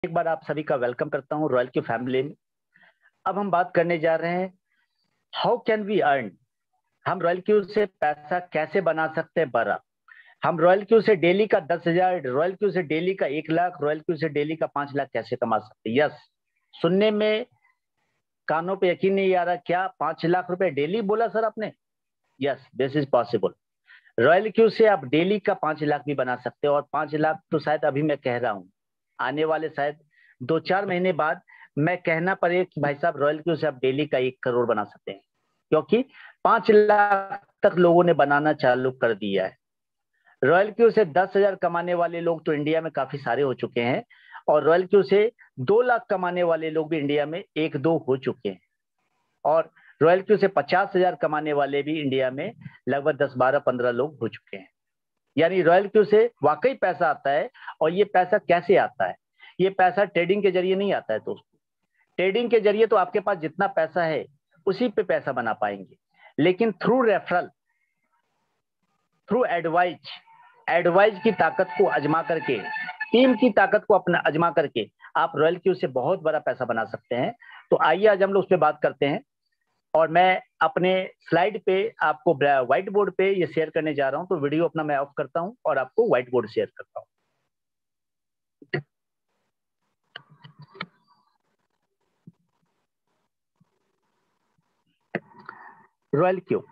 एक बार आप सभी का वेलकम करता हूं रॉयल क्यू फैमिली में। अब हम बात करने जा रहे हैं हाउ कैन वी अर्न। हम रॉयल क्यू से पैसा कैसे बना सकते हैं बड़ा। हम रॉयल क्यू से डेली का 10,000, रॉयल क्यू से डेली का 1 लाख, रॉयल क्यू से डेली का 5 लाख कैसे कमा सकते हैं। यस, सुनने में कानों पे यकीन नहीं आ रहा, क्या 5 लाख रुपए डेली बोला सर आपने? Yes, this is possible. Royal Q से आप डेली का 5 लाख भी बना सकते हो, और 5 लाख तो शायद अभी मैं कह रहा हूं, आने वाले शायद 2-4 महीने बाद मैं कहना पड़े कि भाई साहब रॉयल क्यू से आप डेली का 1 करोड़ बना सकते हैं, क्योंकि 5 लाख तक लोगों ने बनाना चालू कर दिया है। रॉयल क्यू से 10,000 कमाने वाले लोग तो इंडिया में काफी सारे हो चुके हैं, और रॉयल क्यू से 2 लाख कमाने वाले लोग भी इंडिया में 1-2 हो चुके हैं, और रॉयल क्यू से 50,000 कमाने वाले भी इंडिया में लगभग 10-12-15 लोग हो चुके हैं। यानी रॉयल क्यू से वाकई पैसा आता है। और ये पैसा कैसे आता है? ये पैसा ट्रेडिंग के जरिए नहीं आता है दोस्तों। ट्रेडिंग के जरिए तो आपके पास जितना पैसा है उसी पे पैसा बना पाएंगे, लेकिन थ्रू रेफरल, थ्रू एडवाइज की ताकत को आजमा करके, टीम की ताकत को अपना आजमा करके आप रॉयल क्यू से बहुत बड़ा पैसा बना सकते हैं। तो आइए आज हम लोग उस पर बात करते हैं, और मैं अपने स्लाइड पे आपको व्हाइट बोर्ड पे ये शेयर करने जा रहा हूं। तो वीडियो अपना मैं ऑफ करता हूं और आपको व्हाइट बोर्ड शेयर करता हूं। रॉयल क्यू,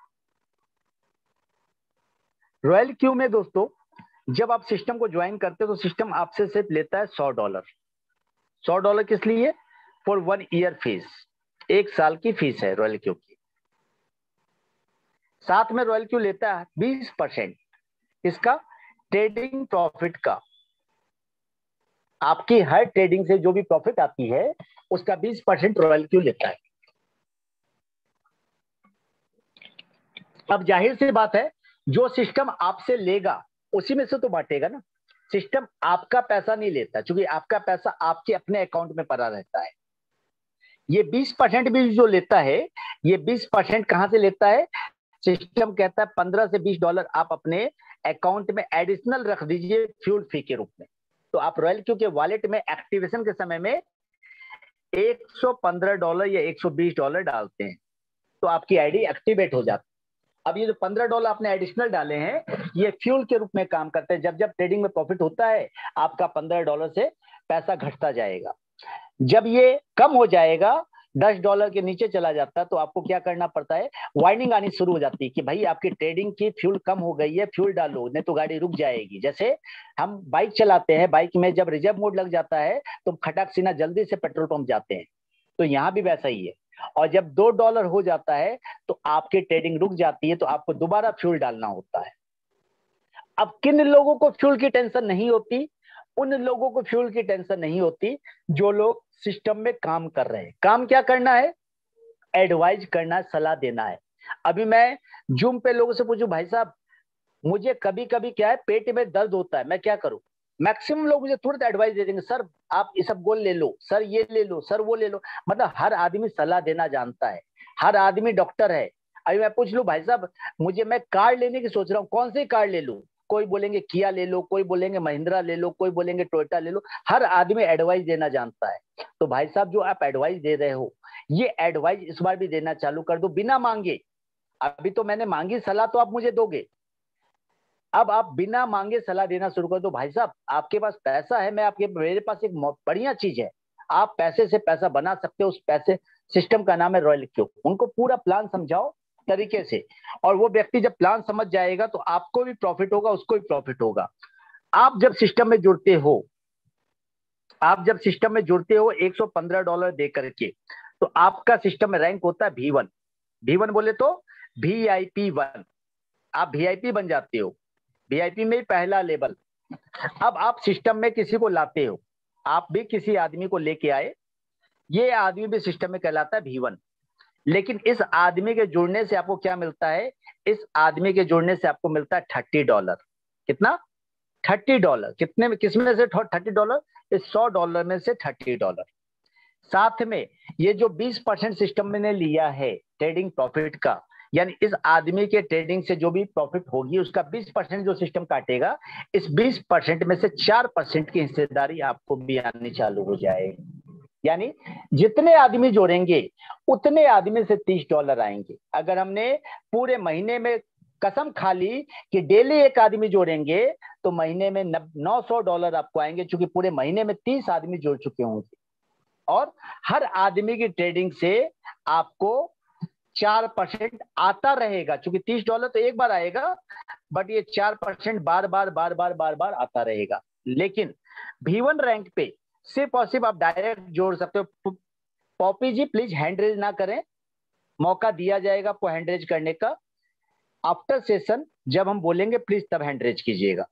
रॉयल क्यू में दोस्तों जब आप सिस्टम को ज्वाइन करते हो तो सिस्टम आपसे सिर्फ लेता है $100। $100 किस लिए? फॉर 1 ईयर फीस, 1 साल की फीस है रॉयल क्यू की। साथ में रॉयल क्यू लेता है 20% इसका, ट्रेडिंग प्रॉफिट का। आपकी हर ट्रेडिंग से जो भी प्रॉफिट आती है उसका 20% रॉयल क्यू लेता है। अब जाहिर सी बात है, जो सिस्टम आपसे लेगा उसी में से तो बांटेगा ना। सिस्टम आपका पैसा नहीं लेता, क्योंकि आपका पैसा आपके अपने अकाउंट में पड़ा रहता है। ये 20% भी जो लेता है, ये 20% कहां से लेता है? सिस्टम कहता है $15 से $20 आप अपने अकाउंट में एडिशनल रख दीजिए फ्यूल फी के रूप में। तो आप रॉयल क्यू के वॉलेट में एक्टिवेशन के समय में $115 या $120 डालते हैं, तो आपकी आईडी एक्टिवेट हो जाती है। अब ये जो $15 आपने एडिशनल डाले हैं, ये फ्यूल के रूप में काम करते हैं। जब जब ट्रेडिंग में प्रॉफिट होता है, आपका $15 से पैसा घटता जाएगा। जब ये कम हो जाएगा, $10 के नीचे चला जाता है, तो आपको क्या करना पड़ता है? वार्निंग आनी शुरू हो जाती है कि भाई आपकी ट्रेडिंग की फ्यूल कम हो गई है, फ्यूल डालो नहीं तो गाड़ी रुक जाएगी। जैसे हम बाइक चलाते हैं, बाइक में जब रिजर्व मोड लग जाता है तो खटाक सीना जल्दी से पेट्रोल पंप जाते हैं, तो यहाँ भी वैसा ही है। और जब $2 हो जाता है तो आपकी ट्रेडिंग रुक जाती है, तो आपको दोबारा फ्यूल डालना होता है। अब किन लोगों को फ्यूल की टेंशन नहीं होती? उन लोगों को फ्यूल की टेंशन नहीं होती जो लोग सिस्टम में काम कर रहे हैं। काम क्या करना है? एडवाइज करना है, सलाह देना है। अभी मैं जूम पे लोगों से पूछूं, भाई साहब मुझे कभी कभी क्या है, पेट में दर्द होता है, मैं क्या करूं? मैक्सिमम लोग मुझे तुरंत एडवाइस दे देंगे, सर आप इसबगोल ले लो, सर ये ले लो, सर वो ले लो। मतलब हर आदमी सलाह देना जानता है, हर आदमी डॉक्टर है। अभी मैं पूछ लूं, भाई साहब मैं कार लेने की सोच रहा हूँ, कौन सी कार ले लूं? कोई बोलेंगे किया ले लो, कोई बोलेंगे महिंद्रा ले लो, कोई बोलेंगे टोयोटा ले लो। हर आदमी एडवाइस देना जानता है। तो भाई साहब जो आप एडवाइस दे रहे हो, ये एडवाइस इस बार भी देना चालू कर दो बिना मांगे। अभी तो मैंने मांगी सलाह तो आप मुझे दोगे, अब आप बिना मांगे सलाह देना शुरू कर दो। भाई साहब आपके पास पैसा है, मेरे पास एक बढ़िया चीज है, आप पैसे से पैसा बना सकते हो। उस पैसे सिस्टम का नाम है रॉयल क्यू। उनको पूरा प्लान समझाओ तरीके से, और वो व्यक्ति जब प्लान समझ जाएगा तो आपको भी प्रॉफिट होगा, उसको भी प्रॉफिट होगा। आप जब सिस्टम में जुड़ते हो, $115 दे करके, तो आपका सिस्टम में रैंक होता है V1। V1 बोले तो VIP1, आप VIP बन जाते हो, VIP में पहला लेवल। अब आप सिस्टम में किसी को लाते हो, आप भी किसी आदमी को लेके आए, ये आदमी भी सिस्टम में कहलाता है V1। लेकिन इस आदमी के जुड़ने से आपको क्या मिलता है? इस आदमी के जुड़ने से आपको मिलता है $30। कितना? $30। कितने में, किसमें से $30? इस $100 में से $30। साथ में ये जो 20% सिस्टम में ने लिया है ट्रेडिंग प्रॉफिट का, यानी इस आदमी के ट्रेडिंग से जो भी प्रॉफिट होगी उसका 20% जो सिस्टम काटेगा, इस 20% में से 4% की हिस्सेदारी आपको भी आनी चालू हो जाएगी। यानी जितने आदमी जोड़ेंगे उतने आदमी से $30 आएंगे। अगर हमने पूरे महीने में कसम खा ली कि डेली एक आदमी जोड़ेंगे तो महीने में $900 आपको आएंगे, क्योंकि पूरे महीने में 30 आदमी जोड़ चुके होंगे। और हर आदमी की ट्रेडिंग से आपको 4% आता रहेगा, क्योंकि $30 तो एक बार आएगा, बट ये 4% बार बार आता रहेगा। लेकिन V1 रैंक पे सिर्फ और सिर्फ आप डायरेक्ट जोड़ सकते हो। Poppy ji please hand raise ना करें, मौका दिया जाएगा आपको हैंड रेज करने का। आफ्टर सेशन जब हम बोलेंगे प्लीज तब हैंड रेज कीजिएगा।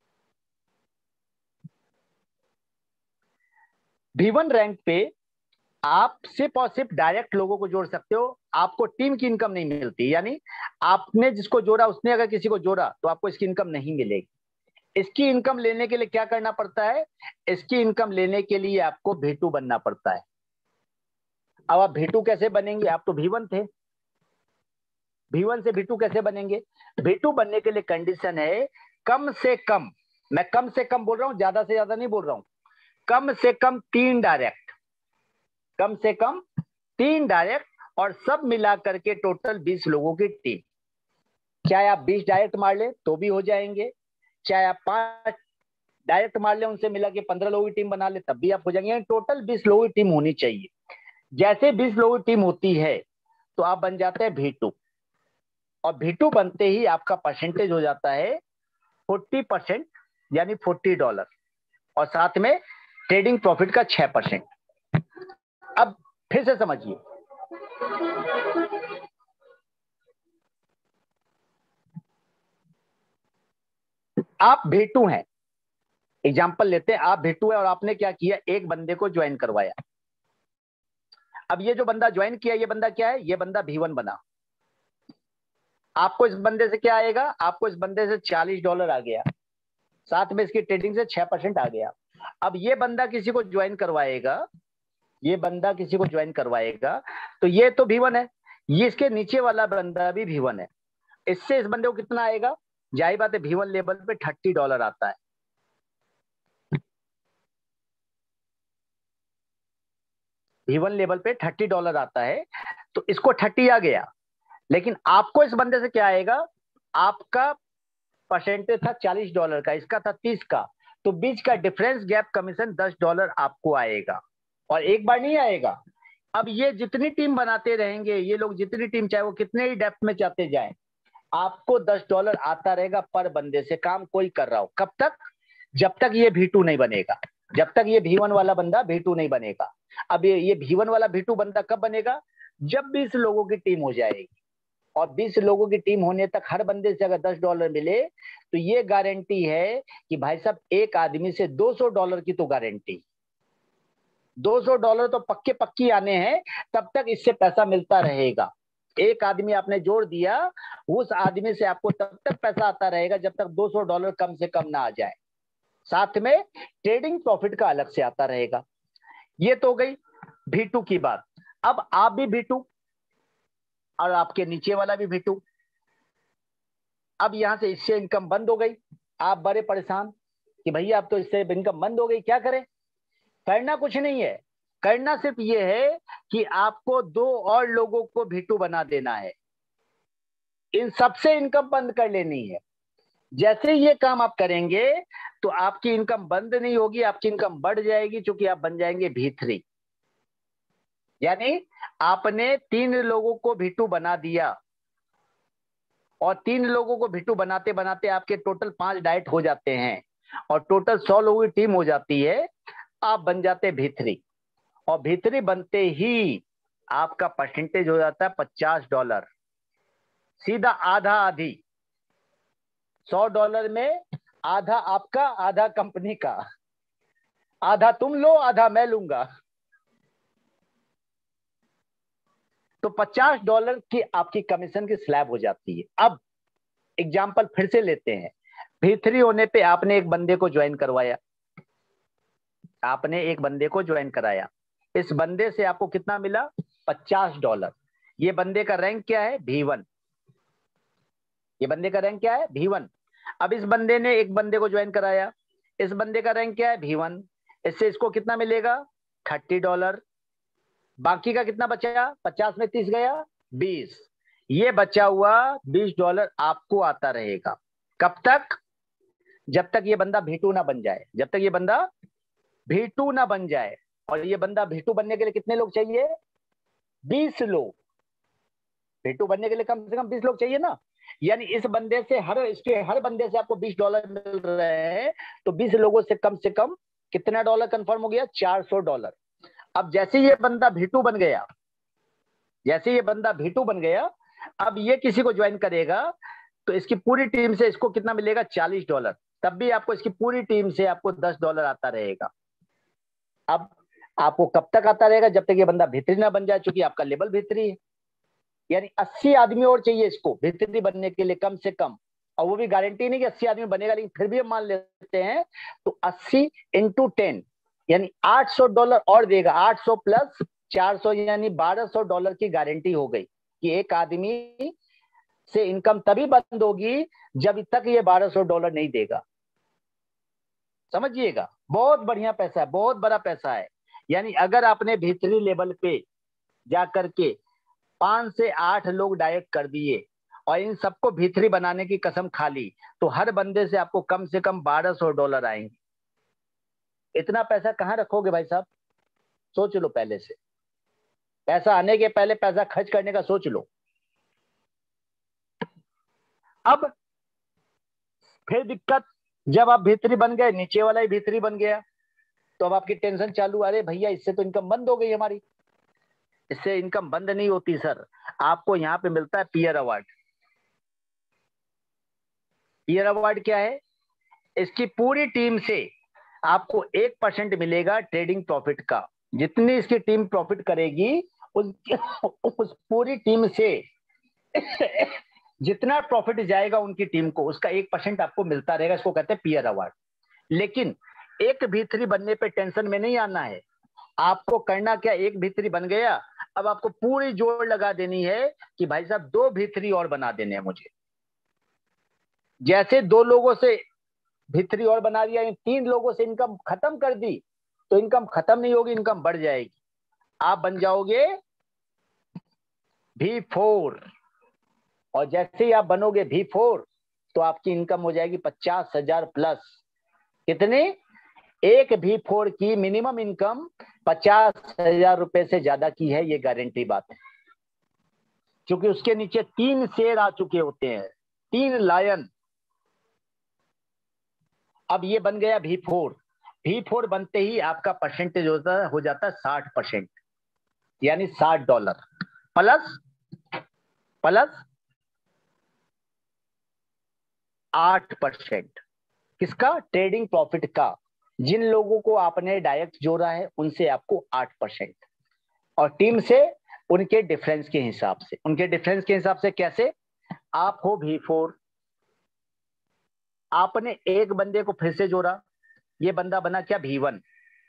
V1 रैंक पे आप सिर्फ और सिर्फ डायरेक्ट लोगों को जोड़ सकते हो, आपको टीम की इनकम नहीं मिलती। यानी आपने जिसको जोड़ा उसने अगर किसी को जोड़ा तो आपको इसकी इनकम नहीं मिलेगी। इसकी इनकम लेने के लिए क्या करना पड़ता है? इसकी इनकम लेने के लिए आपको V2 बनना पड़ता है। अब आप V2 कैसे बनेंगे? आप तो V1 थे, V1 से V2 कैसे बनेंगे? V2 बनने के लिए कंडीशन है कम से कम, मैं कम से कम बोल रहा हूं, ज्यादा से ज्यादा नहीं बोल रहा हूं, कम से कम 3 डायरेक्ट, कम से कम 3 डायरेक्ट, और सब मिला करके टोटल 20 लोगों की टीम। चाहे आप 20 डायरेक्ट मार ले तो भी हो जाएंगे, चाहे आप 5 डायरेक्ट मार ले उनसे मिला के 15 लोगों की टीम बना ले तब भी आप हो जाएंगे। टोटल 20 लोगों की टीम होनी चाहिए। जैसे 20 लोगों की टीम होती है तो आप बन जाते हैं V2, और V2 बनते ही आपका परसेंटेज हो जाता है 40%, यानी $40, और साथ में ट्रेडिंग प्रॉफिट का 6%। अब फिर से समझिए, आप V2 हैं, एग्जाम्पल लेते हैं, आप V2 है और आपने क्या किया, एक बंदे को ज्वाइन करवाया। अब ये जो बंदा ज्वाइन किया, ये बंदा क्या है? ये बंदा V1 बना। आपको इस बंदे से क्या आएगा? आपको इस बंदे से $40 आ गया, साथ में इसकी ट्रेडिंग से 6% आ गया। अब ये बंदा किसी को ज्वाइन करवाएगा, ये बंदा किसी को ज्वाइन करवाएगा, तो ये तो V1 है, ये इसके नीचे वाला बंदा भी V1 है। इससे इस बंदे को कितना आएगा? जाहिर बात है V1 लेवल पे $30 आता है। V1 लेवल पे $30 आता है, तो इसको 30 आ गया। लेकिन आपको इस बंदे से क्या आएगा? आपका परसेंटेज था $40 का, इसका था 30 का, तो बीच का डिफरेंस गैप कमीशन $10 आपको आएगा। और एक बार नहीं आएगा, अब ये जितनी टीम बनाते रहेंगे, ये लोग जितनी टीम, चाहे वो कितने ही डेप्थ में चाहते जाएं, आपको $10 आता रहेगा पर बंदे से। काम कोई कर रहा हो, कब तक? जब तक ये V2 नहीं बनेगा, जब तक ये V1 वाला बंदा V2 नहीं बनेगा। अब ये V1 वाला V2 बंदा कब बनेगा? जब 20 लोगों की टीम हो जाएगी, और 20 लोगों की टीम होने तक हर बंदे से अगर $10 मिले तो ये गारंटी है कि भाई साहब एक आदमी से $200 की तो गारंटी, $200 तो पक्के पक्की आने हैं, तब तक इससे पैसा मिलता रहेगा। एक आदमी आपने जोड़ दिया, उस आदमी से आपको तब तक पैसा आता रहेगा जब तक $200 कम से कम ना आ जाए। साथ में ट्रेडिंग प्रॉफिट का अलग से आता रहेगा। ये तो हो गई V2 की बात। अब आप भी V2 और आपके नीचे वाला भी V2। अब यहां से इससे इनकम बंद हो गई, आप बड़े परेशान कि भैया अब तो इससे इनकम बंद हो गई, क्या करें? करना कुछ नहीं है, करना सिर्फ ये है कि आपको 2 और लोगों को V2 बना देना है, इन सबसे इनकम बंद कर लेनी है। जैसे ये काम आप करेंगे तो आपकी इनकम बंद नहीं होगी, आपकी इनकम बढ़ जाएगी, क्योंकि आप बन जाएंगे V3। यानी आपने 3 लोगों को V2 बना दिया, और 3 लोगों को V2 बनाते बनाते आपके टोटल 5 डाइट हो जाते हैं, और टोटल 100 लोगों की टीम हो जाती है, आप बन जाते हैं V3। और V3 बनते ही आपका परसेंटेज हो जाता है $50, सीधा आधा आधी। $100 में आधा आपका, आधा कंपनी का, आधा तुम लो आधा मैं लूंगा। तो $50 की आपकी कमीशन की स्लैब हो जाती है। अब एग्जाम्पल फिर से लेते हैं, V3 होने पे आपने एक बंदे को ज्वाइन करवाया, आपने एक बंदे को ज्वाइन कराया, इस बंदे से आपको कितना मिला? $50। ये बंदे का रैंक क्या है? V1। ये बंदे का रैंक क्या है, V1। अब इस बंदे ने एक बंदे को ज्वाइन कराया, इस बंदे का रैंक क्या है, V1। इससे इसको कितना मिलेगा, $30। बाकी का कितना बचा, 50 में 30 गया, 20। ये बचा हुआ $20 आपको आता रहेगा। कब तक, जब तक ये बंदा V2 ना बन जाए, जब तक ये बंदा V2 ना बन जाए। और ये बंदा V2 बनने के लिए कितने लोग चाहिए, 20 लोग। V2 बनने के लिए कम से कम 20 लोग चाहिए ना। यानी इस बंदे से इसके हर बंदे से आपको $20 मिल रहे हैं, तो 20 लोगों से कम कितना डॉलर कंफर्म हो गया, $400। अब जैसे ये बंदा V2 बन गया, जैसे ये बंदा V2 बन गया, अब ये किसी को ज्वाइन करेगा तो इसकी पूरी टीम से इसको कितना मिलेगा, $40। तब भी आपको इसकी पूरी टीम से आपको $10 आता रहेगा। अब आपको कब तक आता रहेगा, जब तक ये बंदा भित्री ना बन जाए, चूंकि आपका लेवल भित्री है। यानी 80 आदमी और चाहिए इसको भित्री बनने के लिए कम से कम। और वो भी गारंटी नहीं कि 80 आदमी बनेगा, लेकिन फिर भी हम मान लेते हैं। तो 80 × 10 यानी $800 और देगा। 800 प्लस 400 यानी $1200 की गारंटी हो गई कि एक आदमी से इनकम तभी बंद होगी जब तक ये $1200 नहीं देगा। समझिएगा, बहुत बढ़िया पैसा है, बहुत बड़ा पैसा है। यानी अगर आपने भीतरी लेवल पे जाकर के 5 से 8 लोग डायरेक्ट कर दिए और इन सबको भीतरी बनाने की कसम खा ली, तो हर बंदे से आपको कम से कम $1200 आएंगे। इतना पैसा कहाँ रखोगे भाई साहब, सोच लो पहले से। पैसा आने के पहले पैसा खर्च करने का सोच लो। अब फिर दिक्कत, जब आप भीतरी बन गए, नीचे वाला ही भीतरी बन गया, तो अब आपकी टेंशन चालू, अरे भैया इससे तो इनकम बंद हो गई हमारी। इससे इनकम बंद नहीं होती सर, आपको यहाँ पे मिलता है पीयर अवार्ड। पीयर अवार्ड क्या है, इसकी पूरी टीम से आपको 1% मिलेगा ट्रेडिंग प्रॉफिट का। जितनी इसकी टीम प्रॉफिट करेगी उस पूरी टीम से जितना प्रॉफिट जाएगा उनकी टीम को, उसका 1% आपको मिलता रहेगा। इसको कहते हैं पीयर अवार्ड। लेकिन एक भीतरी बनने पे टेंशन में नहीं आना है। आपको करना क्या, एक भीतरी बन गया, अब आपको पूरी जोर लगा देनी है कि भाई साहब 2 भीतरी और बना देने हैं मुझे। जैसे 2 लोगों से भीतरी और बना दिया, 3 लोगों से इनकम खत्म कर दी, तो इनकम खत्म नहीं होगी, इनकम बढ़ जाएगी। आप बन जाओगे V4। और जैसे ही आप बनोगे V4, तो आपकी इनकम हो जाएगी 50,000 प्लस। कितने, एक V4 की मिनिमम इनकम 50,000 रुपए से ज्यादा की है, ये गारंटी बात है। क्योंकि उसके नीचे 3 शेर आ चुके होते हैं, 3 लायन। अब ये बन गया V4। V4 बनते ही आपका परसेंटेज हो जाता है 60%, यानी $60 प्लस 8%। किसका, ट्रेडिंग प्रॉफिट का। जिन लोगों को आपने डायरेक्ट जोड़ा है उनसे आपको 8%, और टीम से उनके डिफरेंस के हिसाब से। उनके डिफरेंस के हिसाब से कैसे, आप हो V4, आपने एक बंदे को फिर से जोड़ा, ये बंदा बना क्या, V1।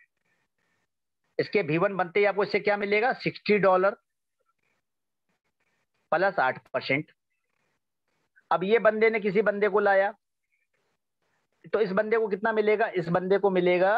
इसके V1 बनते ही आपको इससे क्या मिलेगा, $60 प्लस 8%। अब ये बंदे ने किसी बंदे को लाया, तो इस बंदे को कितना मिलेगा, इस बंदे को मिलेगा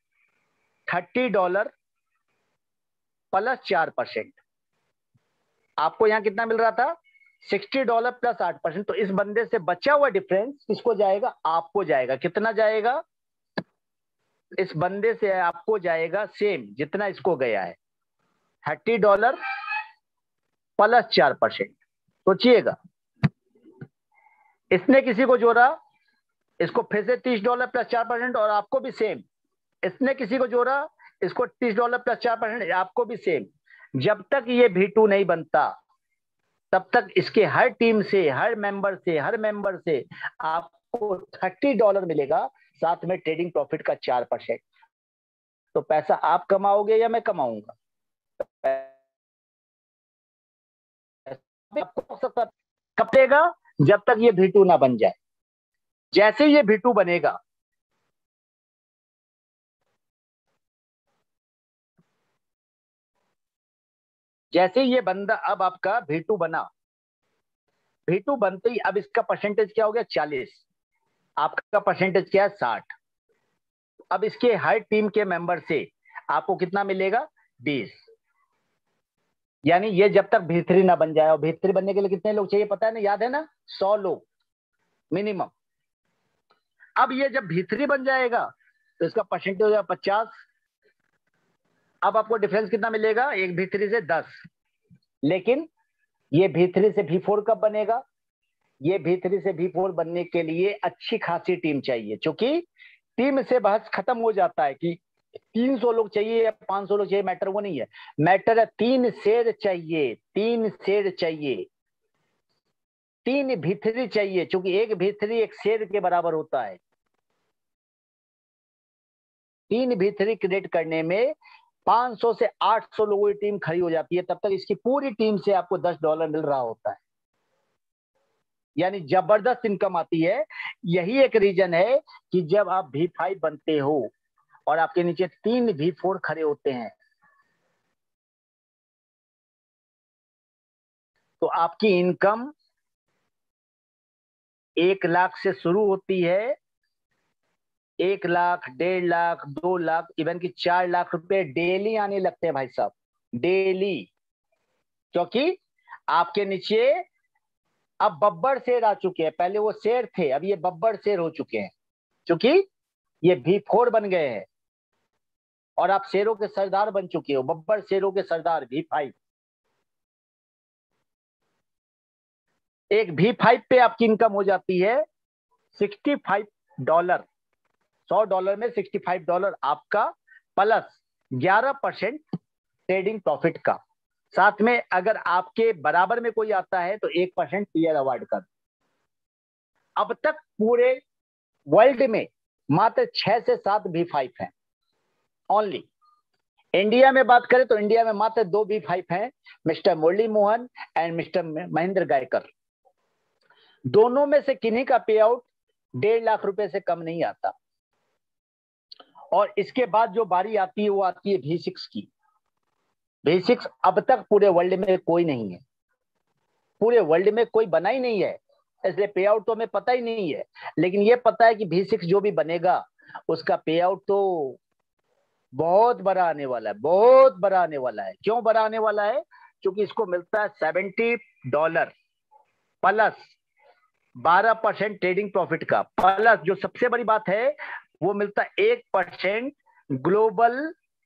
$30 प्लस 4%। आपको यहां कितना मिल रहा था, $60 प्लस 8%। तो इस बंदे से बचा हुआ डिफरेंस किसको जाएगा, आपको जाएगा। कितना जाएगा, इस बंदे से आपको जाएगा सेम जितना इसको गया है, $30 प्लस 4%। सोचिएगा, इसने किसी को जोड़ा, इसको फिर से $30 प्लस 4%, और आपको भी सेम। इसने किसी को जोड़ा, इसको $30 प्लस 4%, आपको भी सेम। जब तक ये V2 नहीं बनता, तब तक इसके हर टीम से, हर मेंबर से आपको $30 मिलेगा, साथ में ट्रेडिंग प्रॉफिट का 4%। तो पैसा आप कमाओगे या मैं कमाऊंगा, आपको सकता कब देगा, जब तक ये V2 ना बन जाए। जैसे ये V2 बनेगा, जैसे ये बंदा अब आपका V2 बना, V2 बनते ही अब इसका परसेंटेज क्या हो गया 40, आपका परसेंटेज क्या है 60। अब इसके हर टीम के मेंबर से आपको कितना मिलेगा 20। यानी ये जब तक V3 ना बन जाए, और V3 बनने के लिए कितने लोग चाहिए पता है ना, याद है ना, 100 लोग मिनिमम। अब ये जब V3 बन जाएगा तो इसका परसेंटेज हो जाएगा 50। अब आपको डिफरेंस कितना मिलेगा, एक V3 से 10। लेकिन ये V3 से V4 कब बनेगा, ये V3 से V4 बनने के लिए अच्छी खासी टीम चाहिए, क्योंकि टीम से बहस खत्म हो जाता है कि 300 लोग चाहिए या 500 लोग चाहिए, मैटर वो नहीं है, मैटर है 3 शेर चाहिए, 3 शेर चाहिए, 3 V3 चाहिए, क्योंकि एक V3 एक शेर के बराबर होता है। 3 V3 क्रिएट करने में 500 से 800 लोगों की टीम खड़ी हो जाती है, तब तक इसकी पूरी टीम से आपको $10 मिल रहा होता है, यानी जबरदस्त इनकम आती है। यही एक रीजन है कि जब आप V5 बनते हो और आपके नीचे 3 V4 खड़े होते हैं, तो आपकी इनकम 1 लाख से शुरू होती है, 1 लाख, 1.5 लाख, 2 लाख, इवन कि 4 लाख रुपए डेली आने लगते हैं भाई साहब, डेली। क्योंकि आपके नीचे अब बब्बर शेर आ चुके हैं, पहले वो शेर थे, अब ये बब्बर शेर हो चुके हैं, क्योंकि ये V4 बन गए हैं और आप शेरों के सरदार बन चुके हो, बब्बर शेरों के सरदार V5। एक V5 पे आपकी इनकम हो जाती है $65, $100 में $65 आपका, प्लस 11% ट्रेडिंग प्रॉफिट का। साथ में अगर आपके बराबर में कोई आता है तो 1% टीयर अवार्ड कर। अब तक पूरे वर्ल्ड में मात्र 6 से 7 V5 हैं ओनली। इंडिया में बात करें तो इंडिया में मात्र 2 V5 हैं, mister Murali Mohan and mister Mahendra Gaikar. दोनों में से किन्हीं का पे आउट 1.5 लाख रुपए से कम नहीं आता। और इसके बाद जो बारी आती है वो आती है V6 की। V6 अब तक पूरे वर्ल्ड में कोई नहीं है, पूरे वर्ल्ड में कोई बना ही नहीं है, इसलिए पे आउट तो हमें पता ही नहीं है। लेकिन ये पता है कि V6 जो भी बनेगा उसका पे आउट तो बहुत बड़ा आने वाला है, बहुत बड़ा आने वाला है। क्यों बड़ा आने वाला है, क्योंकि इसको मिलता है $70 प्लस 12% ट्रेडिंग प्रॉफिट का, प्लस जो सबसे बड़ी बात है वो मिलता है 1% ग्लोबल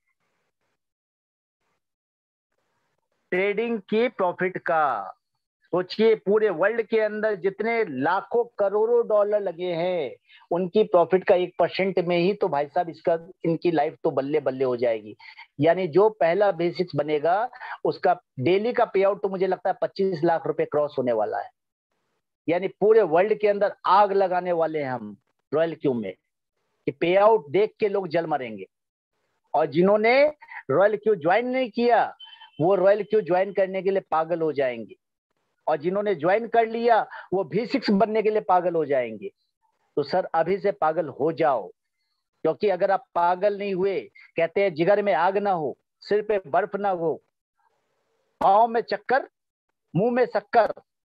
ट्रेडिंग की प्रॉफिट का। सोचिए पूरे वर्ल्ड के अंदर जितने लाखों करोड़ों डॉलर लगे हैं उनकी प्रॉफिट का 1% में ही तो भाई साहब इसका, इनकी लाइफ तो बल्ले बल्ले हो जाएगी। यानी जो पहला V6 बनेगा उसका डेली का पे आउट तो मुझे लगता है 25 लाख रुपए क्रॉस होने वाला है। यानी पूरे वर्ल्ड के अंदर आग लगाने वाले हैं हम रॉयल क्यू में, कि पे आउट देख के लोग जल मरेंगे। और जिन्होंने रॉयल क्यू ज्वाइन नहीं किया वो रॉयल क्यू ज्वाइन करने के लिए पागल हो जाएंगे, और जिन्होंने ज्वाइन कर लिया वो V6 बनने के लिए पागल हो जाएंगे। तो सर अभी से पागल हो जाओ, क्योंकि अगर आप पागल नहीं हुए, कहते हैं जिगर में आग ना हो, सिर पे बर्फ ना हो, पाँव में चक्कर मुंह में शक्कर,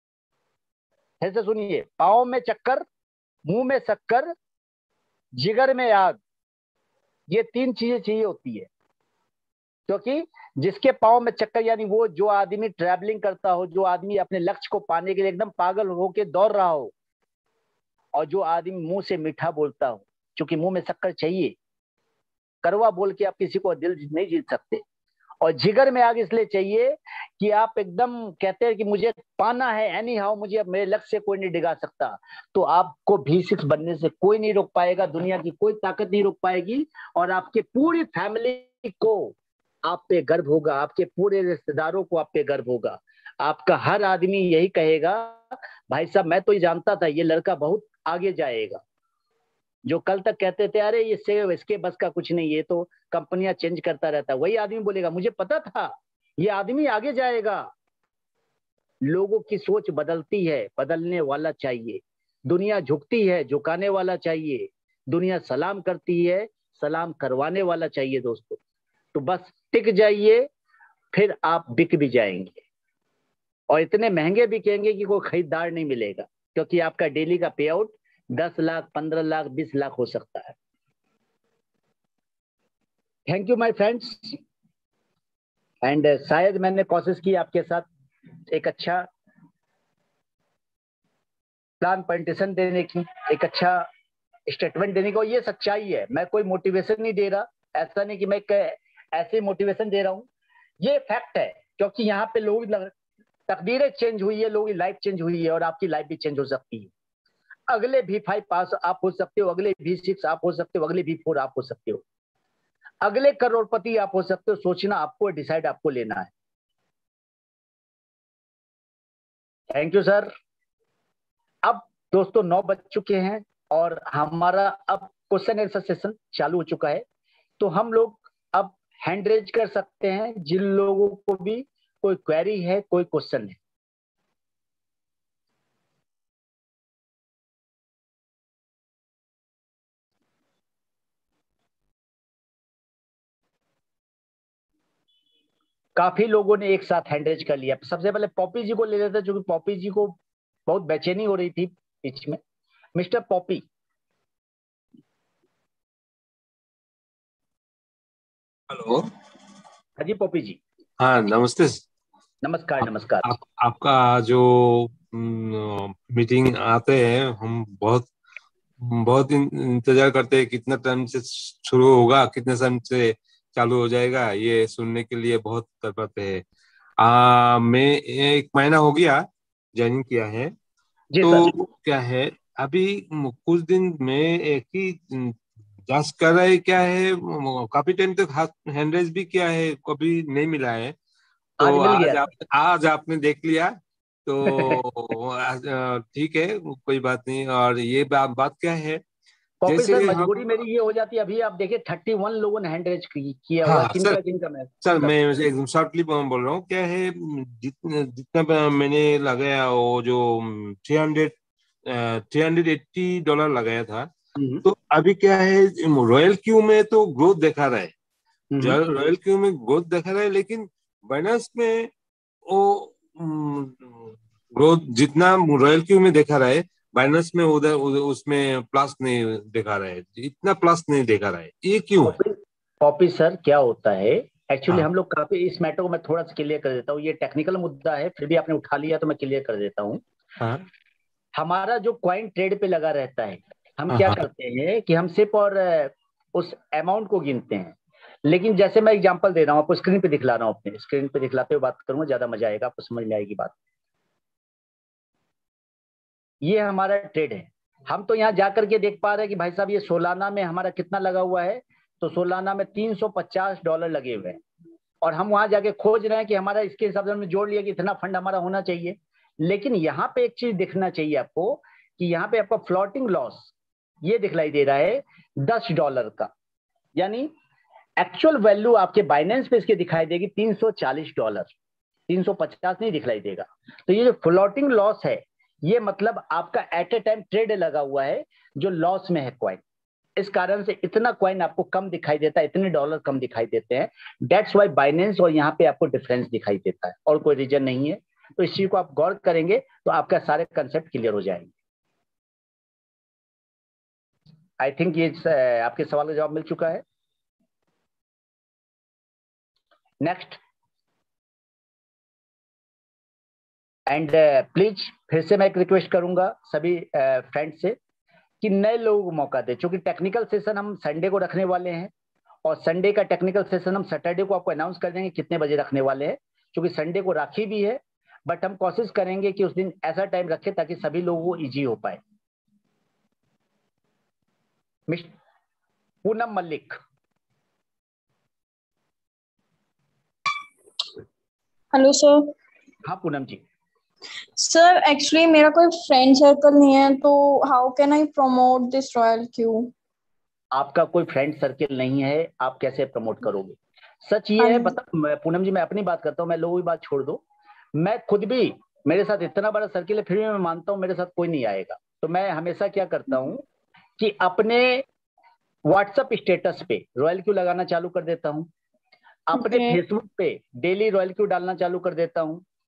ऐसे सुनिए, पाँव में चक्कर मुंह में शक्कर जिगर में आग, ये 3 चीजें चाहिए होती है। क्योंकि जिसके पाँव में चक्कर, यानी वो जो आदमी ट्रैवलिंग करता हो, जो आदमी अपने लक्ष्य को पाने के लिए एकदम पागल होके दौड़ रहा हो, और जो आदमी मुंह से मीठा बोलता हो, क्योंकि मुंह में शक्कर चाहिए, कड़वा बोल के आप किसी को दिल नहीं जीत सकते। और जिगर में आग इसलिए चाहिए कि आप एकदम कहते हैं कि मुझे पाना है एनी हाउ, मुझे अब मेरे लक्ष्य से कोई नहीं डिगा सकता, तो आपको V6 बनने से कोई नहीं रोक पाएगा, दुनिया की कोई ताकत नहीं रोक पाएगी। और आपके पूरी फैमिली को आप पे गर्व होगा, आपके पूरे रिश्तेदारों को आप पे गर्व होगा। आपका हर आदमी यही कहेगा, भाई साहब मैं तो ये जानता था ये लड़का बहुत आगे जाएगा। जो कल तक कहते थे अरे ये से इसके बस का कुछ नहीं, ये तो कंपनियां चेंज करता रहता है, वही आदमी बोलेगा मुझे पता था ये आदमी आगे जाएगा। लोगों की सोच बदलती है, बदलने वाला चाहिए। दुनिया झुकती है, झुकाने वाला चाहिए। दुनिया सलाम करती है, सलाम करवाने वाला चाहिए दोस्तों। तो बस टिक जाइए, फिर आप बिक भी जाएंगे। और इतने महंगे बिकेंगे कि कोई खरीदार नहीं मिलेगा, क्योंकि आपका डेली का पे आउट 10 लाख, 15 लाख, 20 लाख हो सकता है। Thank you my friends. And शायद मैंने कोशिश की आपके साथ एक अच्छा प्लान प्रेजेंटेशन देने की, एक अच्छा स्टेटमेंट देने को। ये सच्चाई है, मैं कोई मोटिवेशन नहीं दे रहा, ऐसा नहीं कि मैं ऐसे मोटिवेशन दे रहा हूँ, ये फैक्ट है। क्योंकि यहाँ पे लोग तकदीरें चेंज हुई है, लोगों की लाइफ चेंज हुई है, और आपकी लाइफ भी चेंज हो सकती है। अगले V5 पास आप हो सकते हो, अगले V6 आप हो सकते हो, अगले V4 आप हो सकते हो, अगले करोड़पति आप हो सकते हो। सोचना आपको, डिसाइड आपको लेना है। Thank you sir. अब दोस्तों 9 बज चुके हैं और हमारा अब क्वेश्चन आंसर सेशन चालू हो चुका है। तो हम लोग अब हैंड रेज कर सकते हैं जिन लोगों को भी कोई क्वेरी है, कोई क्वेश्चन है। काफी लोगों ने एक साथ हैंड रेज कर लिया। सबसे पहले पॉपी जी को ले लेते हैं, क्योंकि पॉपी जी को बहुत बेचैनी हो रही थी बीच में। Mister Poppy. हेलो। हाँ जी पॉपी जी। हाँ, नमस्ते। नमस्कार नमस्कार। आपका जो मीटिंग आते हैं, हम बहुत बहुत इंतजार करते हैं कितना टाइम से शुरू होगा, कितने टाइम से चालू हो जाएगा, ये सुनने के लिए बहुत तड़पते हैं। मैं 1 महीना हो गया ज्वाइनिंग किया है। जी सर। तो क्या है, अभी कुछ दिन में एक ही जांच कर रहा है क्या है, काफी टाइम तक हाथ हैंडरेज भी किया है, कभी नहीं मिला है। तो आज मिल गया आज आपने देख लिया, सर। तो ठीक है, कोई बात नहीं। और ये बात क्या है, पॉपी जैसे सर, हम। मजबूरी मेरी ये हो जाती है, अभी आप देखिए 31 लोगों ने हैंड रेज किया हुआ है। हाँ सर। किनका किनका मैं सर सर। मैं एकदम शॉर्टली बोल रहा हूँ, क्या है, जितना जितना मैंने लगाया, वो जो 300 $380 लगाया था। हम्म तो अभी क्या है, रॉयल क्यू में तो ग्रोथ दिखा रहा है। हम्म। रॉयल क्यू में ग्रोथ दिखा रहा है, लेकिन बाइनेंस में वो ग्रोथ जितना रॉयल क्यू में दिखा रहा है, बाइनेंस में उधर उसमें प्लस नहीं दिखा रहा है, इतना प्लस नहीं दिखा रहा है। ये क्यों है? पॉपी पॉपी सर, क्या होता है एक्चुअली, हाँ हम लोग काफी इस मैटर को मैं थोड़ा सा क्लियर कर देता हूँ। ये टेक्निकल मुद्दा है, फिर भी आपने उठा लिया तो मैं क्लियर कर देता हूँ। हाँ हमारा जो क्वाइन ट्रेड पे लगा रहता है, हम हाँ क्या हाँ करते हैं कि हम सिर्फ और उस अमाउंट को गिनते हैं। लेकिन जैसे मैं एग्जांपल दे रहा हूँ, आपको स्क्रीन पे दिखला रहा हूँ, अपने स्क्रीन पे दिखलाते हुए बात करूंगा, ज्यादा मजा आएगा, आपको समझ में आएगी बात। ये हमारा ट्रेड है। हम तो यहाँ जा करके देख पा रहे हैं कि भाई साहब ये सोलाना में हमारा कितना लगा हुआ है। तो सोलाना में $350 लगे हुए हैं, और हम वहां जाके खोज रहे हैं कि हमारा इसके हिसाब से हमने जोड़ लिया कि इतना फंड हमारा होना चाहिए। लेकिन यहाँ पे एक चीज देखना चाहिए आपको, कि यहाँ पे आपका फ्लोटिंग लॉस ये दिखलाई दे रहा है $10 का। यानी एक्चुअल वैल्यू आपके बाइनेंस पे इसके दिखाई देगी $340, 350 नहीं दिखलाई देगा। तो ये जो फ्लोटिंग लॉस है, ये मतलब आपका एट ए टाइम ट्रेड लगा हुआ है जो लॉस में है क्वाइन। इस कारण से इतना क्वाइन आपको कम दिखाई देता है, इतने डॉलर कम दिखाई देते हैं। दैट्स वाई बाइनेंस और यहाँ पे आपको डिफरेंस दिखाई देता है, और कोई रीजन नहीं है। तो इस चीज को आप गौर करेंगे तो आपका सारे कंसेप्ट क्लियर हो जाएंगे। आई थिंक ये आपके सवाल का जवाब मिल चुका है। नेक्स्ट। एंड प्लीज फिर से मैं एक रिक्वेस्ट करूंगा सभी फ्रेंड्स से कि नए लोगों को मौका दे, क्योंकि टेक्निकल सेशन हम संडे को रखने वाले हैं, और संडे का टेक्निकल सेशन हम सैटरडे को आपको अनाउंस कर देंगे कितने बजे रखने वाले हैं। क्योंकि संडे को राखी भी है, बट हम कोशिश करेंगे कि उस दिन ऐसा टाइम रखें ताकि सभी लोगों को इजी हो पाए। Miss Poonam Mallick. Hello sir. हाँ पूनम जी। सर एक्चुअली मेरा कोई फ्रेंड सर्कल नहीं है, तो how can I promote this Royal Q? आपका कोई फ्रेंड सर्किल नहीं है, आप कैसे प्रमोट करोगे? सच हाँ ये है, बता पूनम जी, मैं अपनी बात करता हूँ, मैं लोगों की बात छोड़ दो। मैं खुद भी, मेरे साथ इतना बड़ा सर्किल है, फिर भी मैं मानता हूँ मेरे साथ कोई नहीं आएगा। तो मैं हमेशा क्या करता हूँ कि अपने व्हाट्सएप स्टेटस पे रॉयल क्यू लगाना चालू कर देता हूँ, अपने ओके। फेसबुक पे डेली रॉयल क्यू डालना चालू कर देता हूँ,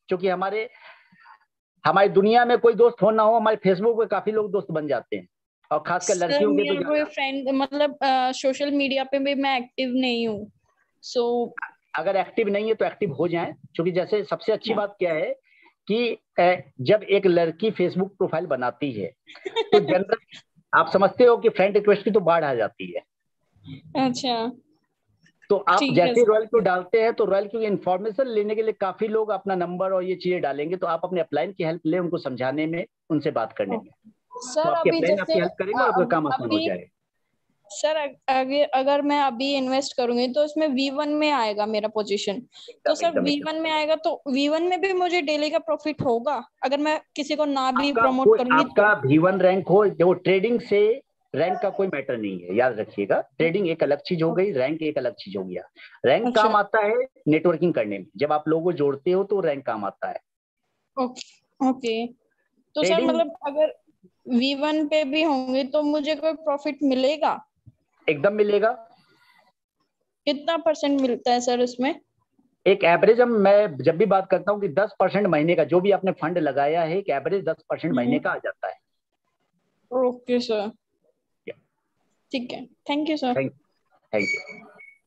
क्योंकि हमारे हमारी दुनिया में कोई दोस्त हो ना हो, हमारे फेसबुक पे काफी लोग दोस्त बन जाते हैं, और खासकर सर लड़कियों के तो मेरा कोई फ्रेंड मतलब सोशल मीडिया पे भी मैं एक्टिव नहीं हूँ, सो अगर एक्टिव नहीं है तो एक्टिव हो जाएं। क्योंकि जैसे सबसे अच्छी बात क्या है कि जब एक लड़की फेसबुक प्रोफाइल बनाती है तो जनरल आप समझते हो कि फ्रेंड रिक्वेस्ट की तो बाढ़ आ जाती है। अच्छा तो आप ठीक है जैसे सर। रॉयल क्यू डालते हैं तो रॉयल क्यू की इन्फॉर्मेशन लेने के लिए काफी लोग अपना नंबर और ये चीजें डालेंगे, तो आप अपने अपलाइन की हेल्प लें, उनको समझाने में, उनसे बात करने में। तो सर आपके अभी अपलाइन जैसे आपकी हेल्प करेंगे और आपका काम आसान हो अभी जाएगा। सर अगर मैं अभी इन्वेस्ट करूंगी तो इसमें V1 में आएगा मेरा पोजीशन, तो एकदम सर एकदम एकदम V1 में आएगा तो V1 में भी मुझे डेली का प्रॉफिट होगा अगर मैं किसी को ना भी प्रमोट करूंगी तो? आपका V1 रैंक हो, जो ट्रेडिंग से रैंक का कोई मैटर नहीं है, याद रखिएगा। ट्रेडिंग एक अलग चीज हो गई, रैंक एक अलग चीज हो गया। रैंक अच्छा काम आता है नेटवर्किंग करने में, जब आप लोगों को जोड़ते हो तो रैंक काम आता है। Okay okay. तो सर ट्रेडिंग मतलब अगर V1 पे भी होंगे तो मुझे कोई प्रॉफिट मिलेगा? एकदम मिलेगा। कितना परसेंट मिलता है सर उसमें? एक एवरेज हम मैं जब भी बात करता हूँ कि 10% महीने का, जो भी आपने फंड लगाया है, एक एवरेज 10% महीने का आ जाता है। ओके सर ठीक है, thank you sir. Thank thank you.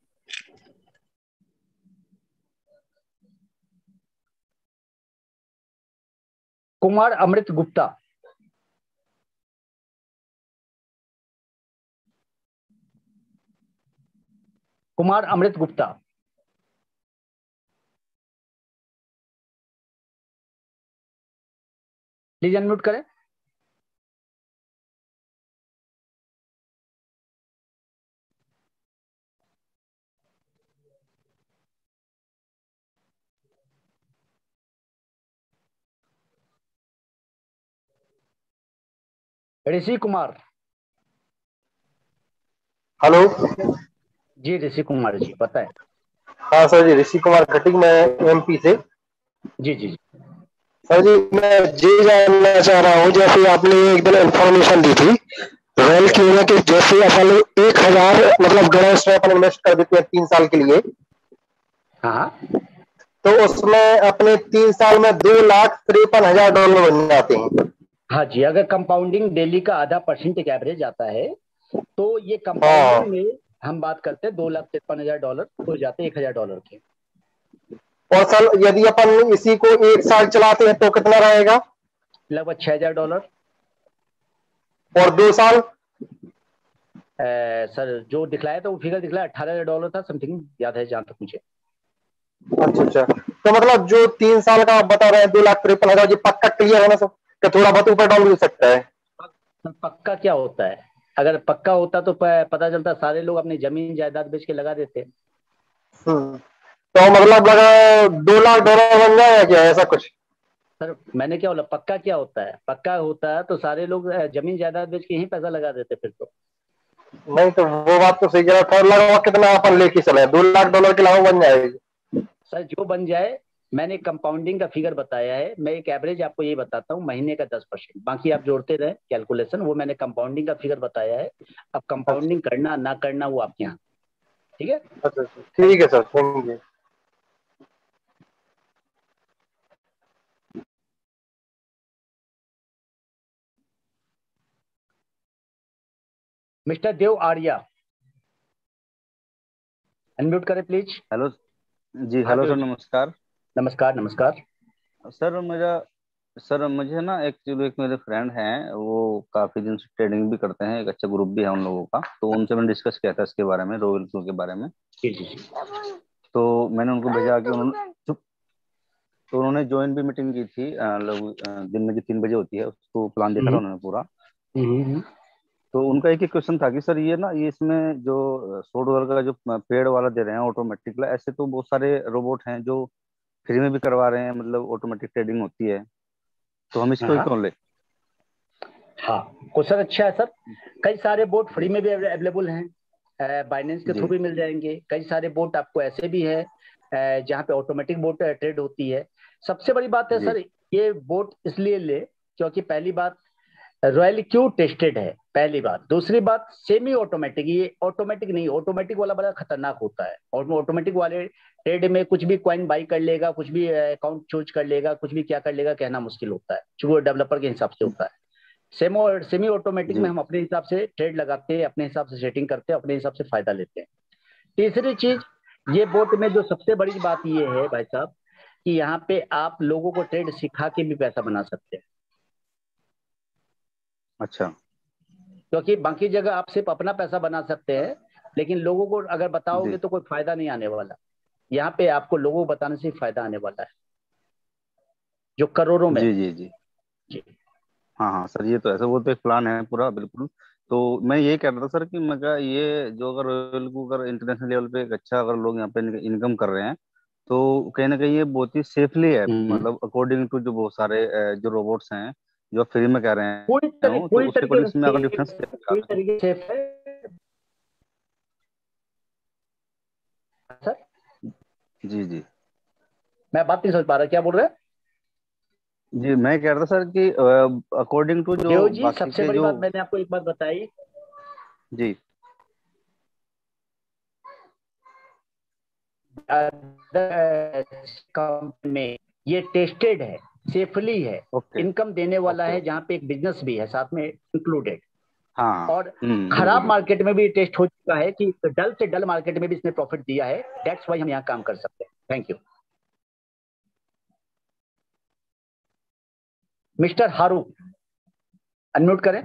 Kumar Amrit Gupta. Kumar Amrit Gupta. Please unmute करें। ऋषि कुमार। हेलो। जी ऋषि कुमार जी बताएं। हाँ सर जी, ऋषि कुमार खटिक, मैं MP से। जी जी जी। सर जी, मैं ये जानना चाह रहा हूँ, जैसे आपने एक दिन इन्फॉर्मेशन दी थी रॉयल क्या? क्यू में कि जैसे अपन 1,000 मतलब गणेश में अपन इन्वेस्ट कर देते हैं 3 साल के लिए, हाँ हाँ तो उसमें अपने 3 साल में $2,53,000 बन जाते हैं। हाँ जी, अगर कंपाउंडिंग डेली का ½ एक एवरेज आता है तो ये हाँ, कंपाउंडिंग में हम बात करते हैं $2,53,000 हो जाते हैं $1,000 के। और सर यदि अपन इसी को 1 साल चलाते हैं तो कितना रहेगा? लगभग $6,000। और 2 साल? सर जो दिखलाया था वो फिगर दिखलाया $18,000 था समथिंग, याद है जहां तक मुझे। अच्छा अच्छा, तो मतलब जो 3 साल का आप बता रहे हैं 2,53,000, ये पक्का क्लियर है ना सर, कि थोड़ा बहुत ऊपर डाउन हो सकता है? पक्का क्या होता है? अगर पक्का होता तो पता चलता सारे लोग अपनी जमीन जायदाद बेच के लगा देते। तो मतलब लगा $2,00,000 बन जाएगा क्या, ऐसा कुछ? सर मैंने क्या बोला, पक्का क्या होता है? पक्का होता है तो सारे लोग जमीन जायदाद बेच के यही पैसा लगा देते फिर तो। नहीं तो वो बात तो सही है, फिर लगा कितना अपन लेके चले, $2,00,000 के अलावा बन जाएगी? सर जो बन जाए, मैंने कंपाउंडिंग का फिगर बताया है, मैं एक एवरेज आपको ये बताता हूँ, महीने का 10%, बाकी आप जोड़ते रहे कैलकुलेशन, वो मैंने कंपाउंडिंग का फिगर बताया है। अब अच्छा कंपाउंडिंग करना ना करना वो आपके यहाँ। ठीक है, अच्छा अच्छा, थैंक ठीक है sir, thank you. Mister Dev Arya, unmute करें प्लीज। हेलो जी। हाँ हेलो देव सर, जी, नमस्कार। नमस्कार नमस्कार। सर मुझे ना एक्चुअली एक मेरे फ्रेंड हैं, वो काफी दिन से ट्रेडिंग भी करते हैं, एक अच्छा ग्रुप भी है उन लोगों का, तो उनसे मैंने डिस्कस किया था इसके बारे में, रॉयल क्यू के बारे में। जी जी जी। तो मैंने उनको भेजा कि तो उन्होंने ज्वाइन भी मीटिंग की थी, दिन में जो 3 बजे होती है, उसको प्लान देखा था हम्म, उन्होंने पूरा। हम्म। तो उनका एक ही क्वेश्चन था कि सर ये ना, ये इसमें जो $100 का जो पेड वाला दे रहे हैं ऑटोमेटिक, ऐसे तो बहुत सारे रोबोट हैं जो फ्री में भी करवा रहे हैं, मतलब ऑटोमेटिक ट्रेडिंग होती है, तो हम हाँ इसको ही हाँ क्यों ले? हाँ, क्वेश्चन अच्छा है सर। कई सारे बोट फ्री में भी अवेलेबल हैं, बाइनेंस के थ्रू जी भी मिल जाएंगे। कई सारे बोट आपको ऐसे भी है जहाँ पे ऑटोमेटिक बोट ट्रेड होती है। सबसे बड़ी बात है जी सर, ये बोट इसलिए ले क्योंकि पहली बात, रॉयल क्यू टेस्टेड है। पहली बात। दूसरी बात, सेमी ऑटोमेटिक, ये ऑटोमेटिक नहीं, ऑटोमेटिक वाला बड़ा खतरनाक होता है। और ऑटोमेटिक वाले ट्रेड में कुछ भी कॉइन बाई कर लेगा, कुछ भी अकाउंट चूज कर लेगा, कुछ भी क्या कर लेगा कहना मुश्किल होता है, क्योंकि वो डेवलपर के हिसाब से होता है। सेमी ऑटोमेटिक में जी हम अपने हिसाब से ट्रेड लगाते हैं, अपने हिसाब से सेटिंग करते हैं, अपने हिसाब से फायदा लेते हैं। तीसरी चीज, ये बोट में जो सबसे बड़ी बात ये है भाई साहब कि यहाँ पे आप लोगों को ट्रेड सिखा के भी पैसा बना सकते हैं। अच्छा। क्योंकि बाकी जगह आप सिर्फ अपना पैसा बना सकते हैं, लेकिन लोगों को अगर बताओगे जी तो कोई फायदा नहीं आने वाला। यहाँ पे आपको लोगों को बताने से ही फायदा आने वाला है, जो करोड़ों में। जी जी जी। जी हाँ हाँ सर, ये तो ऐसा, वो तो एक प्लान है पूरा बिल्कुल। तो मैं ये कह रहा था सर कि मैं क्या, ये जो अगर रॉयल को अगर इंटरनेशनल लेवल पे एक अच्छा अगर लोग यहाँ पे इनकम कर रहे हैं, तो कहीं ना कहीं ये बहुत ही सेफली है, हम्म। मतलब अकॉर्डिंग टू जो बहुत सारे जो रोबोट्स हैं जो फ्री में कह रहे हैं वो, तो पूरी उसके तरीके अकॉर्डिंग इसमें अगर से डिफरेंस पूरी तरीके से safe है सर। जी जी मैं बात नहीं समझ पा रहा, क्या बोल रहे हैं जी। मैं कह रहा था सर कि अकॉर्डिंग टू जो देव जी? बाकी सबसे के बड़ी जो। बात मैंने आपको एक बात बताई, जी कंपनी में ये टेस्टेड है, सेफली है, ओके इनकम देने वाला ओके है, ओके। जहाँ पे एक बिजनेस भी है साथ में इंक्लूडेड। हाँ हाँ। और बिल्कुल खराब बिल्कुल। मार्केट में भी टेस्ट हो चुका है कि डल से डल मार्केट में भी इसने प्रॉफिट दिया है। दैट्स वाई हम यहाँ काम कर सकते हैं। Thank you. Mister Haru, unmute करें।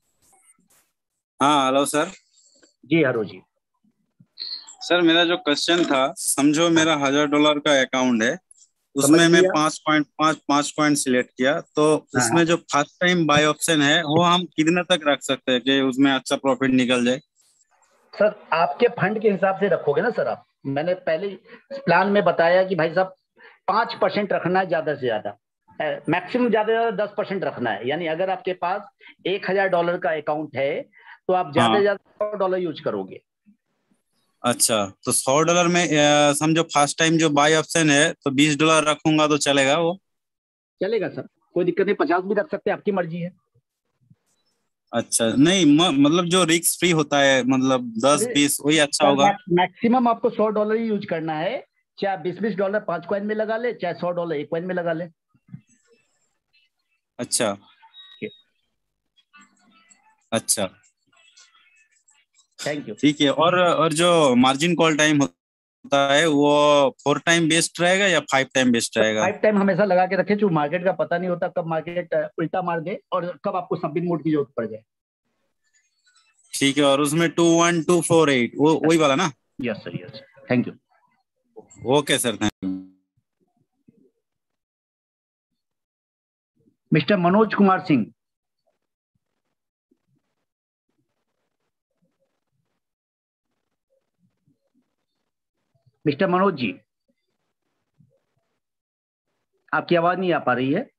हाँ हेलो सर। जी हारू जी। सर मेरा जो क्वेश्चन था, समझो मेरा $1000 का अकाउंट है, समझ उसमें मैं लिया। 5 पॉइंट सिलेक्ट किया, तो हाँ हाँ उसमें जो फर्स्ट टाइम बाय ऑप्शन है वो हम कितने तक रख सकते हैं कि उसमें अच्छा प्रॉफिट निकल जाए? सर, आपके फंड के हिसाब से रखोगे ना सर आप। मैंने पहले प्लान में बताया कि भाई साहब 5% रखना है ज्यादा से ज्यादा, मैक्सिमम ज्यादा से ज्यादा 10% रखना है। यानी अगर आपके पास $1000 का अकाउंट है तो आप ज्यादा से हाँ ज्यादा $100 यूज करोगे। अच्छा, तो $100 में समझो फर्स्ट टाइम जो बाय ऑप्शन है तो $20 रखूंगा तो चलेगा वो? चलेगा सर, कोई दिक्कत नहीं, 50 भी रख सकते हैं, आपकी मर्जी है। अच्छा नहीं, मतलब जो रिस्क फ्री होता है, मतलब 10-20 वही अच्छा सर होगा? मैक्सिमम आपको $100 ही यूज करना है। चाहे $20 5 कॉइन में लगा ले, चाहे $100 1 कॉइन में लगा ले। अच्छा अच्छा थैंक यू। ठीक है। और जो मार्जिन कॉल टाइम होता है वो 4 टाइम बेस्ट रहेगा या 5 टाइम बेस्ट सर रहेगा? 5 टाइम हमेशा लगा के रखें, जो मार्केट का पता नहीं होता कब मार्केट उल्टा मार दे और कब आपको सबमिट मोड की जरूरत पड़ जाए। ठीक है। और उसमें 21248 वो वही वाला ना? Yes sir, yes. Thank you. Okay sir, thank you. Mister Manoj Kumar Singh. Mister Manoj ji, आपकी आवाज नहीं आ पा रही है।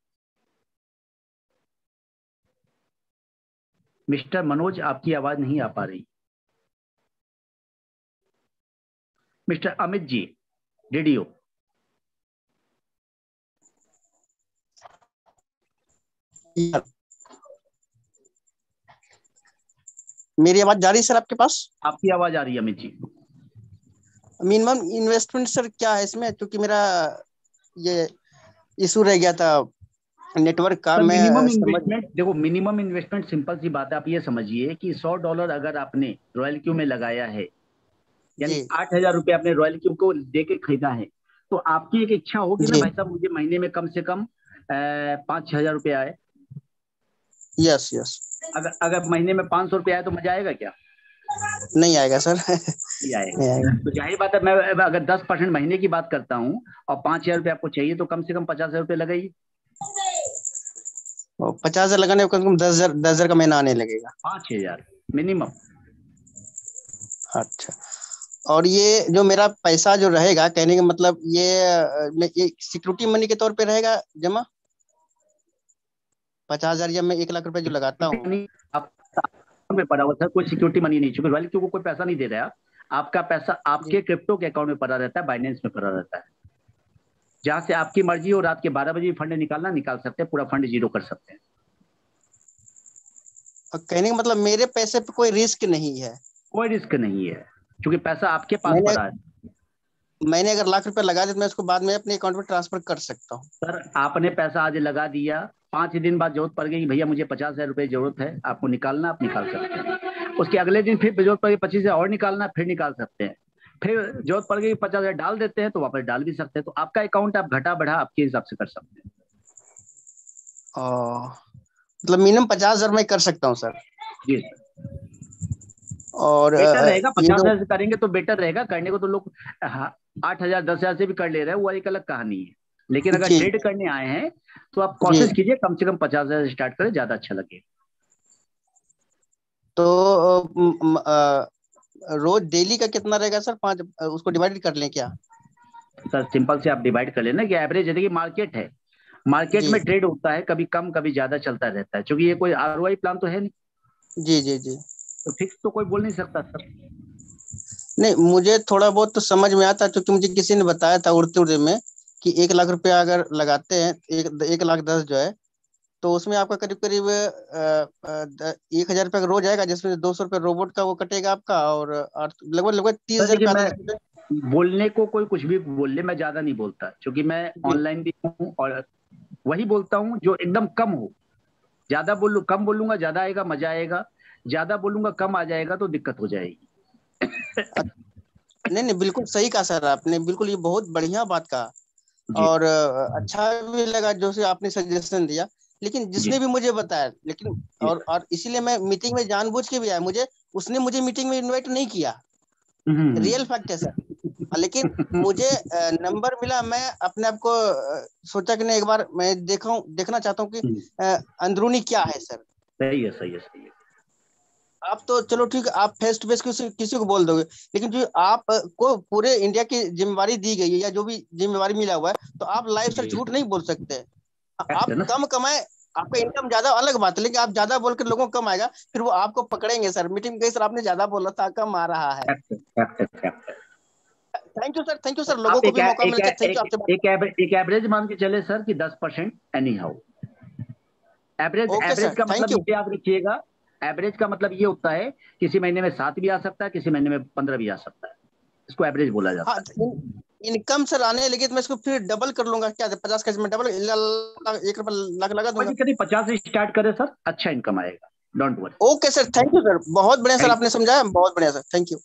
मिस्टर मनोज, आपकी आवाज नहीं आ पा रही। Mister Amit ji, radio. मेरी आवाज जा रही है सर आपके पास? आपकी आवाज आ रही है Amit ji. Minimum investment sir क्या है इसमें, क्योंकि मेरा ये इशू रह गया था नेटवर्क का। सर मैं मिनिमम समझ। इन्वेस्टमेंट देखो, मिनिमम इन्वेस्टमेंट सिंपल सी बात है। आप ये समझिए कि $100 अगर आपने रॉयल क्यू में लगाया है, यानी जी 8,000 रुपये आपने रॉयल क्यू को देके खरीदा है, तो आपकी एक इच्छा होगी ना जी भाई साहब, मुझे महीने में कम से कम 5-6 हजार रुपये आए। Yes yes. अगर अगर महीने में 500 रुपये आए तो मजा आएगा क्या? नहीं आएगा सर। नहीं नहीं आएगा। आएगा। तो जाहिर बात है, मैं अगर 10% महीने की बात करता हूँ और 5,000 रुपये आपको चाहिए, तो कम से कम 50,000 रुपये लगाइए। 50,000 लगाने को कम से कम 10,000 का महीना आने लगेगा। 5,000 मिनिमम। अच्छा। और ये जो मेरा पैसा जो रहेगा, कहने का मतलब ये सिक्योरिटी मनी के तौर पे रहेगा जमा? 50,000 या मैं 1,00,000 रुपए जो लगाता हूँ? आप में पड़ा हुआ था, कोई सिक्योरिटी मनी नहीं, चूंकि रॉयल क्यू को कोई पैसा नहीं दे रहा है। आपका पैसा जी आपके क्रिप्टो के अकाउंट में पड़ा रहता है, बाइनेंस में पड़ा रहता है, जहां से आपकी मर्जी हो रात के 12 बजे फंड निकालना निकाल सकते हैं, पूरा फंड जीरो कर सकते हैं। कहने का मतलब मेरे पैसे पे कोई रिस्क नहीं है। कोई रिस्क नहीं है क्योंकि पैसा आपके पास मैंने पड़ा है। मैंने अगर ₹1,00,000 लगा दिया तो मैं उसको बाद में अपने अकाउंट में ट्रांसफर कर सकता हूँ। सर आपने पैसा आज लगा दिया, 5 दिन बाद जरूरत पड़ गई, भैया मुझे 50,000 रुपए जरूरत है, आपको निकालना, आप निकाल सकते हैं। उसके अगले दिन फिर जरूरत पड़ गई 25,000 और निकालना, फिर निकाल सकते हैं। फिर जरूरत पड़ गई 50,000 डाल देते हैं तो वापस डाल भी सकते हैं। तो आपका अकाउंट आप घटा बढ़ा आपके हिसाब से कर सकते हैं। मतलब मिनिमम 50,000 मैं कर सकता हूँ सर। जी सर, और बेटर रहेगा। ये 50,000 से करेंगे तो बेटर रहेगा। करने को तो लोग 8,000 10,000 से भी कर ले रहे हैं, वो एक अलग कहानी है। लेकिन अगर जी ट्रेड करने आए हैं तो आप जी कोशिश कीजिए कम से कम 50,000 से स्टार्ट करें, ज्यादा अच्छा लगेगा। तो रोज डेली का कितना रहेगा सर? 5 उसको डिवाइड कर लें क्या? सर सिंपल से आप डिवाइड कर लेना कि एवरेज, यदि मार्केट है, मार्केट जी में ट्रेड होता है, कभी कम कभी ज्यादा चलता रहता है, क्योंकि ये कोई आरओआई प्लान तो है नहीं, जी जी जी। तो फिक्स तो कोई बोल नहीं सकता सर। नहीं, मुझे थोड़ा बहुत तो समझ में आता, क्योंकि मुझे किसी ने बताया था उड़ते उड़ते में कि 1,00,000 रुपया अगर लगाते हैं, 1,10,000 जो है, तो उसमें आपका करीब करीब 1,000 रुपया का रोज आएगा, जिसमें 200 रुपया रोबोट का वो कटेगा आपका, और लगभग लगभग तीस सर हजार देखिए, रुपया मैं आता था। बोलने को कोई कुछ भी बोल ले, मैं ज्यादा नहीं बोलता, क्योंकि मैं जी ऑनलाइन भी हूँ और वही बोलता हूँ जो एकदम कम हो। ज्यादा बोलू कम बोलूंगा ज्यादा आएगा, मजा आएगा। ज्यादा बोलूंगा कम आ जाएगा तो दिक्कत हो जाएगी। नहीं नहीं, बिल्कुल सही कहा सर आपने, बिल्कुल ये बहुत बढ़िया बात कहा। जी और अच्छा भी लगा जो से आपने सजेशन दिया, लेकिन जी। जिसने भी मुझे बताया, लेकिन जी और इसीलिए मैं मीटिंग में जानबूझ के भी आया, उसने मुझे मीटिंग में इनवाइट नहीं किया। रियल फैक्ट है सर। लेकिन मुझे नंबर मिला, मैं अपने आप को सोचा कि नहीं, एक बार मैं देखना चाहता हूँ कि अंदरूनी क्या है सर। सही है, सही है, सही है। आप तो चलो ठीक है, आप फेस टू फेस किसी को बोल दोगे, लेकिन जो आप को पूरे इंडिया की जिम्मेवारी दी गई है, या जो भी जिम्मेवारी मिला हुआ है, तो आप लाइव सर जी झूठ नहीं बोल सकते। फैक्ट आप है ना। कम कमाए, आपका इनकम ज्यादा अलग बात है, लेकिन आप ज्यादा बोल के लोगों को कम आएगा, फिर वो आपको पकड़ेंगे सर। मीटिंग गई सर, आपने ज्यादा बोला था, कम आ रहा है। फैक्ट है, फैक्ट है, फैक्ट है। थैंक यू सर, लोगों आप को भी मौका मिलता है। थैंक यू आपसे बात। एक एवरेज मान के चले सर कि 10% anyhow. Average okay average sir, का थैंक मतलब यू। ये याद रखिएगा। एवरेज का मतलब ये होता है किसी महीने में 7 भी आ सकता है, किसी महीने में 15 भी आ सकता है। इसको एवरेज बोला हाँ, जाता है। इनकम सर आने लगी तो मैं इसको फिर डबल कर लूंगा क्या? 50 का इसमें डबल, 1 रुपया लाख लगा कोई दूंगा। दिक्कत नहीं, 50 से स्टार्ट करें सर, अच्छा इनकम आएगा। Don't worry. Okay sir, thank you sir, बहुत बढ़िया सर थैंक आपने समझाया, बहुत बढ़िया sir, thank you.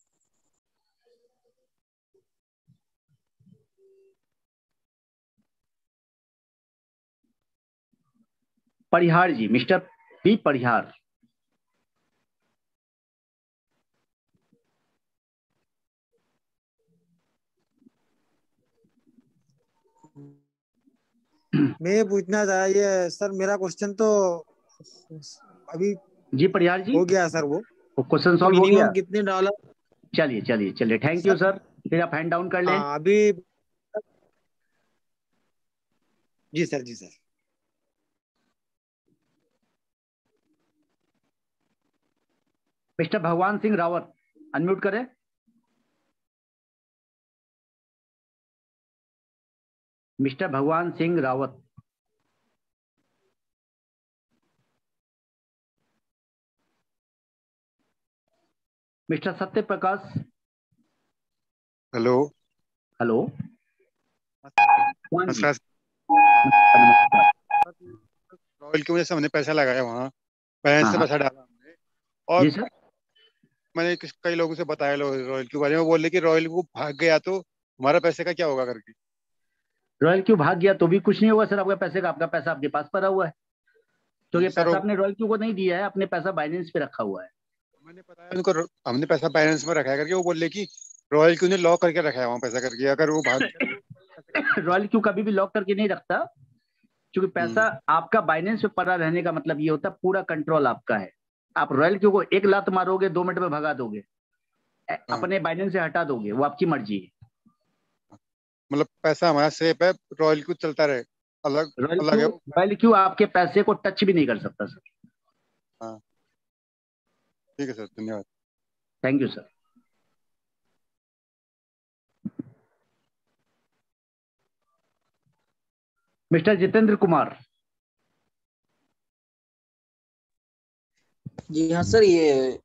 Parihar ji, mister P Parihar. मैं ये पूछना था, ये सर मेरा क्वेश्चन तो अभी जी परिहार जी, हो गया सर। वो क्वेश्चन कि सॉल्व हो गया। मिनिमम कितने डॉलर? चलिए चलिए चलिए, थैंक यू सर सर। फिर आप हैंड डाउन कर लें। हाँ अभी, जी सर, जी sir. Mister Bhagwan Singh Rawat, unmute करें। Mister Bhagwan Singh Rawat. Mister Satya Prakash. Hello. Hello. भगवान जी। नमस्कार। नमस्कार। रॉयल की वजह से हमने पैसा लगाया वहाँ, बैंक हाँ से हाँ। पैसा डाला हमने। जी और सर। मैंने कई लोगों से बताया रॉयल के बारे में, वो बोल रहे कि रॉयल को भाग गया तो हमारा पैसे का क्या होगा करके। रॉयल क्यू भाग गया तो भी कुछ नहीं होगा सर, आपका पैसे का, आपका पैसा आपके पास पड़ा हुआ है। तो ये सर पैसा आपने रॉयल क्यू को नहीं दिया है, अपने पैसा बाइनेंस पे रखा हुआ है। मैंने बताया उनको, हमने पैसा बैलेंस में रखा है करके, वो बोल रहे कि रॉयल क्यू ने लॉक करके रखा है वहाँ पैसा करके, अगर वो भाग गया तो पैसे का क्या रॉयल क्यू कभी भी लॉक करके नहीं रखता, क्योंकि पैसा होगा। आपका बाइनेंस पे पड़ा रहने का मतलब ये होता है पूरा कंट्रोल आपका है। आप रॉयल क्यू को एक लात मारोगे 2 मिनट में भगा दोगे, हाँ, अपने बाइनेंस से हटा दोगे, वो आपकी मर्जी है। मतलब पैसा हमारा सेफ है, रॉयल क्यू चलता रहे, अलग अलग है वो। रॉयल क्यू आपके पैसे को टच भी नहीं कर सकता सर। हाँ ठीक है सर, धन्यवाद। Thank you sir. Mister Jitendra Kumar. जी हाँ सर, ये